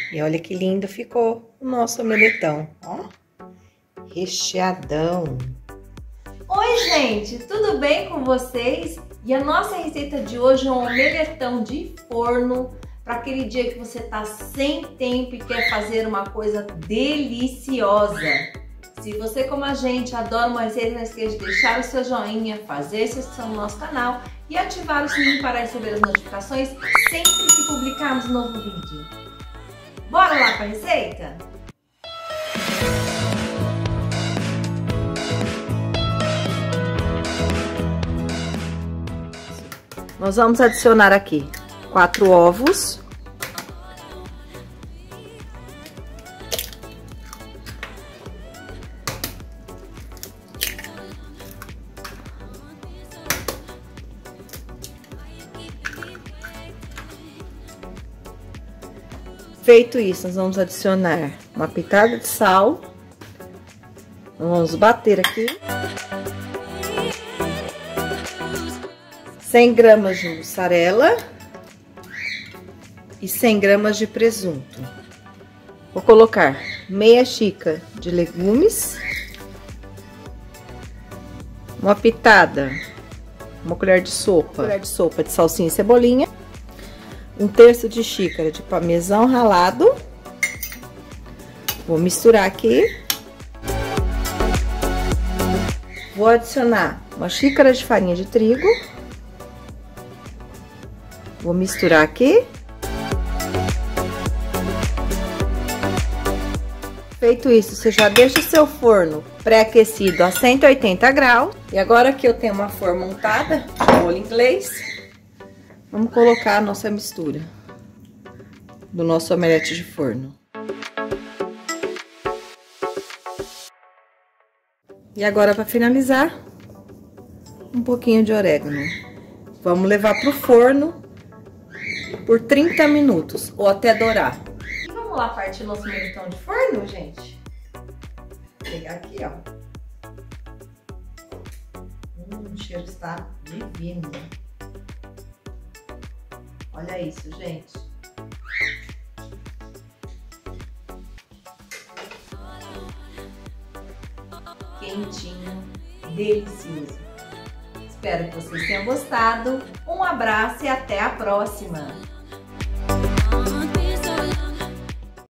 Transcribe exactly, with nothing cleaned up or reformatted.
E olha que lindo ficou o nosso omeletão, ó. Recheadão. Oi, gente, tudo bem com vocês? E a nossa receita de hoje é um omeletão de forno para aquele dia que você tá sem tempo e quer fazer uma coisa deliciosa. Se você, como a gente, adora uma receita, não esqueça de deixar o seu joinha, fazer inscrição no nosso canal e ativar o sininho para receber as notificações sempre que publicarmos um novo vídeo. Bora lá para a receita? Nós vamos adicionar aqui quatro ovos. Feito isso, nós vamos adicionar uma pitada de sal. Vamos bater aqui. cem gramas de mussarela e cem gramas de presunto. Vou colocar meia xícara de legumes, uma pitada, uma colher de sopa, colher de sopa de salsinha e cebolinha, um terço de xícara de parmesão ralado. Vou misturar aqui. Vou adicionar uma xícara de farinha de trigo. Vou misturar aqui. Feito isso, você já deixa o seu forno pré-aquecido a cento e oitenta graus. E agora que eu tenho uma forma montada, molho inglês, vamos colocar a nossa mistura do nosso omelete de forno. E agora, para finalizar, um pouquinho de orégano. Vamos levar pro forno por trinta minutos, ou até dourar. E vamos lá partir nosso omeletão de forno, gente? Vou pegar aqui, ó. Hum, o cheiro está divino. Olha isso, gente. Quentinho, delicioso. Espero que vocês tenham gostado. Um abraço e até a próxima!